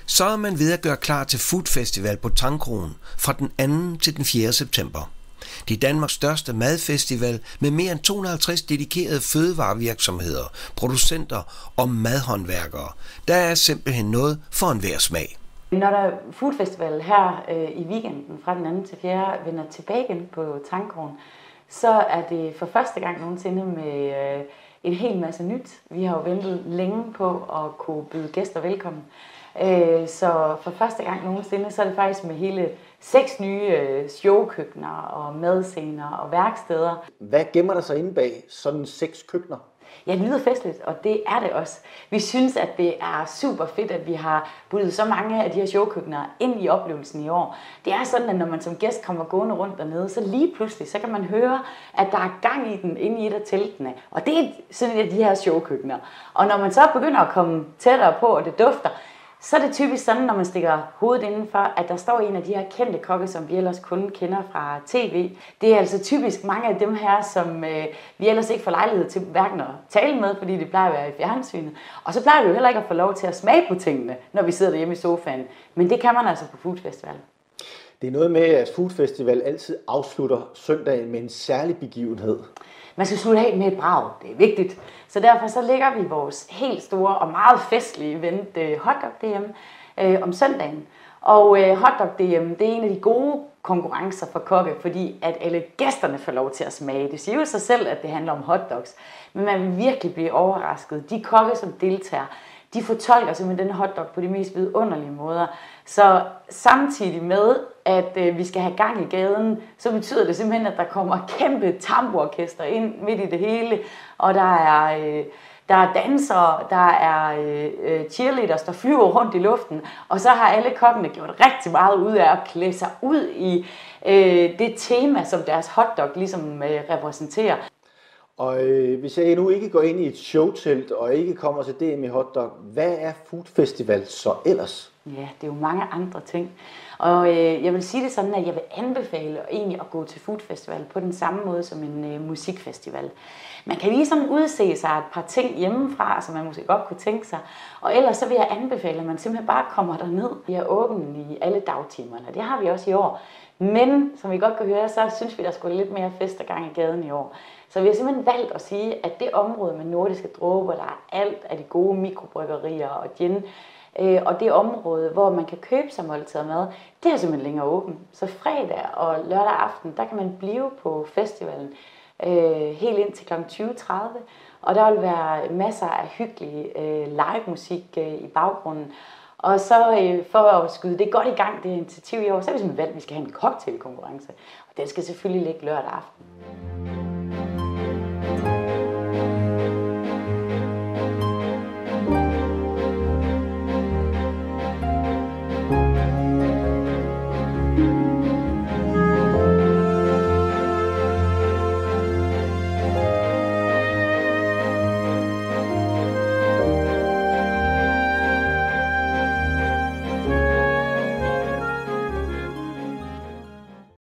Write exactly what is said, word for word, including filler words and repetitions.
Så er man ved at gøre klar til Food Festival på Tangkrogen fra den anden til den fjerde september. Det er Danmarks største madfestival med mere end to hundrede og halvtreds dedikerede fødevarevirksomheder, producenter og madhåndværkere. Der er simpelthen noget for enhver smag. Når der Food Festival her øh, i weekenden fra den anden til fjerde vender tilbage igen på Tangkrogen, så er det for første gang nogensinde med øh, en hel masse nyt. Vi har jo ventet længe på at kunne byde gæster velkommen. Øh, så for første gang nogensinde, så er det faktisk med hele seks nye øh, showkøkkener og madscener og værksteder. Hvad gemmer der sig inde bag sådan seks køkkener? Ja, det lyder festligt, og det er det også. Vi synes, at det er super fedt, at vi har puttet så mange af de her showkøkkener ind i oplevelsen i år. Det er sådan, at når man som gæst kommer gående rundt dernede, så lige pludselig, så kan man høre, at der er gang i den inde i et af teltene. Og det er sådan et af de her showkøkkener. Og når man så begynder at komme tættere på, og det dufter, så er det typisk sådan, når man stikker hovedet indenfor, at der står en af de her kendte kokke, som vi ellers kun kender fra tv. Det er altså typisk mange af dem her, som øh, vi ellers ikke får lejlighed til hverken at tale med, fordi det plejer at være i fjernsynet. Og så plejer vi jo heller ikke at få lov til at smage på tingene, når vi sidder derhjemme i sofaen. Men det kan man altså på Food Festival. Det er noget med, at Food Festival altid afslutter søndagen med en særlig begivenhed. Man skal slutte af med et brag, det er vigtigt. Så derfor så lægger vi vores helt store og meget festlige event Hotdog D M øh, om søndagen. Og øh, Hotdog D M, det er en af de gode konkurrencer for kokke, fordi at alle gæsterne får lov til at smage. Det siger jo sig selv, at det handler om hotdogs, men man vil virkelig blive overrasket. De kokke, som deltager, de fortolker simpelthen den hotdog på de mest vidunderlige måder. Så samtidig med, at øh, vi skal have gang i gaden, så betyder det simpelthen, at der kommer kæmpe tambourorkester ind midt i det hele. Og der er, øh, der er dansere, der er øh, cheerleaders, der flyver rundt i luften. Og så har alle kokkene gjort rigtig meget ud af at klæde sig ud i øh, det tema, som deres hotdog ligesom øh, repræsenterer. Og øh, hvis jeg nu ikke går ind i et showtelt og ikke kommer til D M i hotdog, hvad er Food Festival så ellers? Ja, det er jo mange andre ting. Og øh, jeg vil sige det sådan, at jeg vil anbefale egentlig at gå til Food Festival på den samme måde som en øh, musikfestival. Man kan lige sådan udse sig et par ting hjemmefra, som man måske godt kunne tænke sig. Og ellers så vil jeg anbefale, at man simpelthen bare kommer derned. Vi er åbent i alle dagtimerne, det har vi også i år. Men som vi godt kan høre, så synes vi, der skulle lidt mere fest og gang i gaden i år. Så vi har simpelthen valgt at sige, at det område med nordiske dråber, der er alt af de gode mikrobryggerier og gin, øh, og det område, hvor man kan købe sig måltid mad, det er simpelthen længere åbent. Så fredag og lørdag aften, der kan man blive på festivalen øh, helt ind til klokken tyve tredive. Og der vil være masser af hyggelig øh, live musik øh, i baggrunden. Og så øh, for at skyde det godt i gang, det initiativ i år, så har vi simpelthen valgt, at vi skal have en cocktailkonkurrence. Og den skal selvfølgelig ligge lørdag aften.